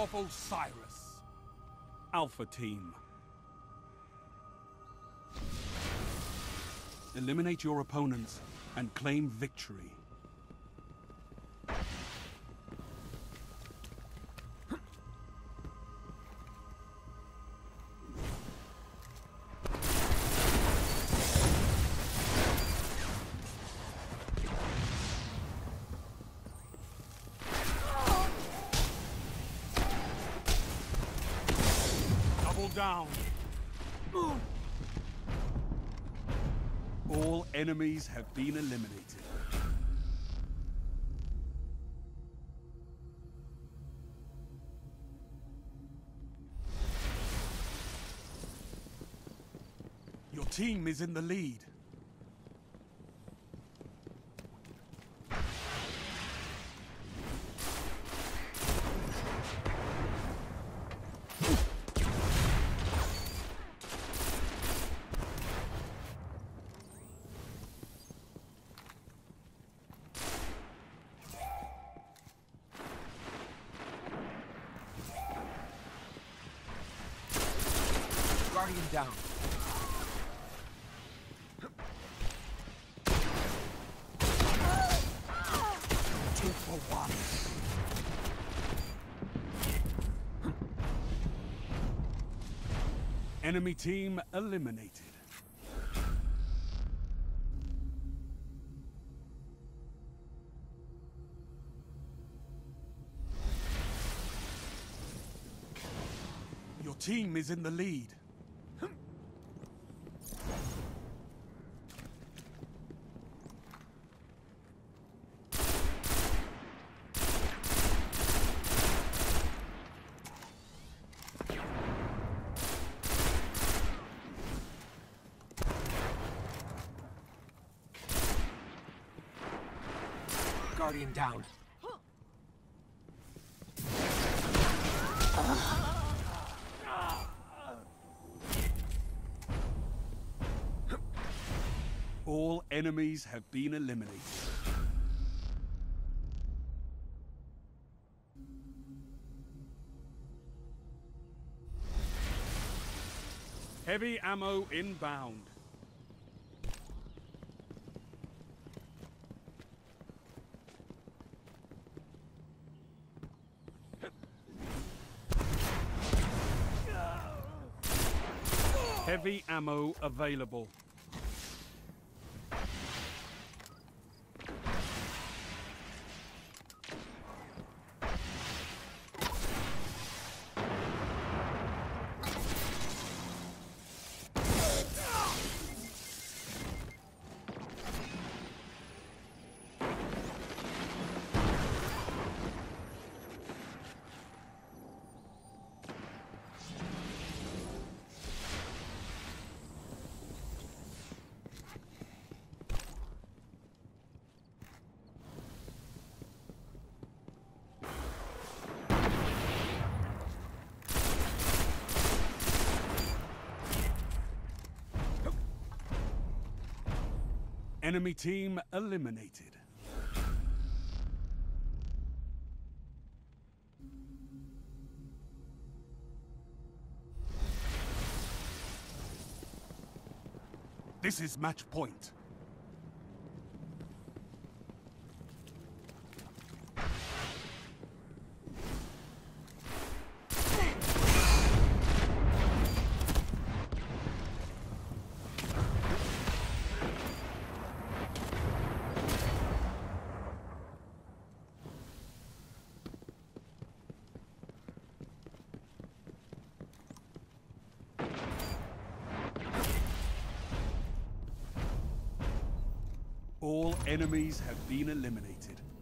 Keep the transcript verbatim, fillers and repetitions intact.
of Osiris. Alpha Team. Eliminate your opponents and claim victory. Double down. All enemies have been eliminated. Your team is in the lead. Guardian down. Two for one. Enemy team eliminated. Your team is in the lead. Guardian down. All enemies have been eliminated. Heavy ammo inbound. Heavy ammo available. Enemy team eliminated. This is match point. All enemies have been eliminated.